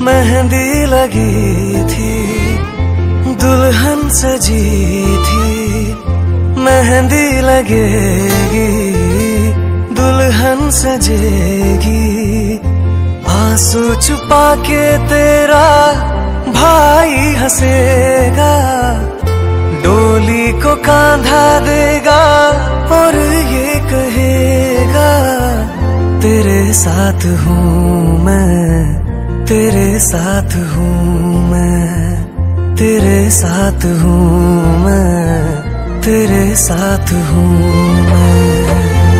मेहंदी लगी थी, दुल्हन सजी थी। मेहंदी लगेगी, दुल्हन सजेगी। आंसू छुपा के तेरा भाई हंसेगा, डोली को कांधा देगा और ये कहेगा तेरे साथ हूँ मैं, तेरे साथ हूँ मैं, तेरे साथ हूँ मैं, तेरे साथ हूँ मैं।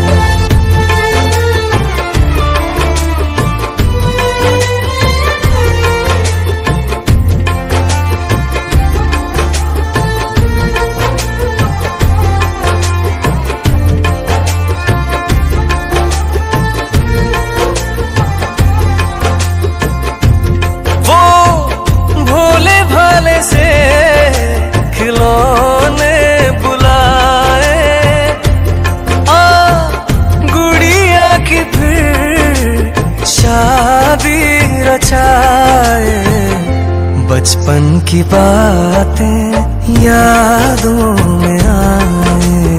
से खिलौने बुलाए, गुड़िया की फिर शादी रचाए। बचपन की बातें यादों में आए,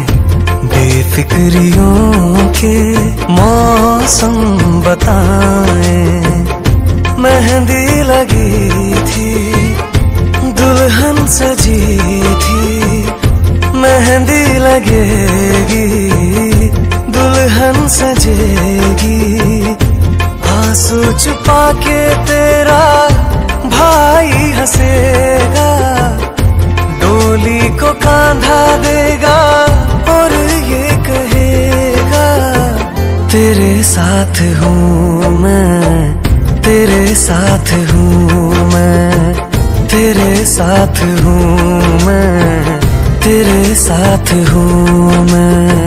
बेफिक्रियों के मौसम बताए। मेहंदी लगी थी, दुल्हन सजी थी। मेहंदी लगेगी, दुल्हन सजेगी। आंसू छुपा के तेरा भाई हंसेगा, डोली को कांधा देगा और ये कहेगा तेरे साथ हूँ मैं, तेरे साथ हूँ मैं, तेरे साथ हूँ मैं, तेरे साथ हूँ मैं।